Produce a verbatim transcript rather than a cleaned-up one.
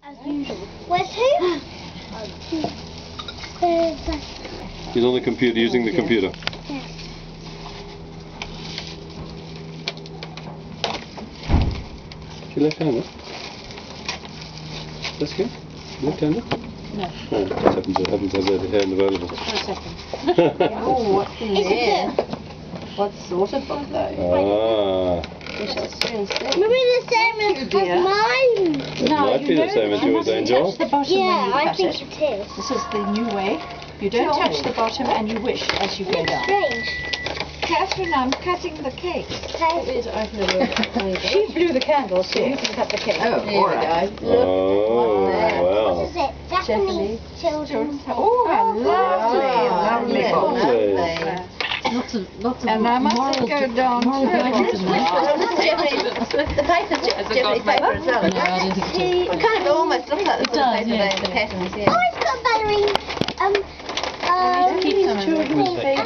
As usual. Where's who? He's on the computer, using the computer. Yes. She left-handed? That's good. Left-handed? No. Oh, just happens to, happens to have their hand available. For a second. Oh, what's in there? What sort of book though? Ah. We shall soon see. Maybe the same as mine. It No, might you be the know same as you yours, mustn't Angel. touch the bottom when Yeah, you I cut think it. it is. This is the new way. You don't Tell touch me. the bottom and you wish as you go It's down. strange. Catherine, I'm cutting the cake. Okay. She blew the candle, so you can cut the cake. Oh, There all we right. go. Oh, What wow. is it? Japanese children's. Oh, how lovely, lovely book. Lovely. Lots of, lots of And I mustn't moral go down moral to guidance in there. The paper's Japanese paper as well. No, I don't think so. It kind of almost looks like the It sort of does, paper yeah. there, the patterns, Oh, yeah. it's got ballerine. Um, Uh, um, keep some of children's the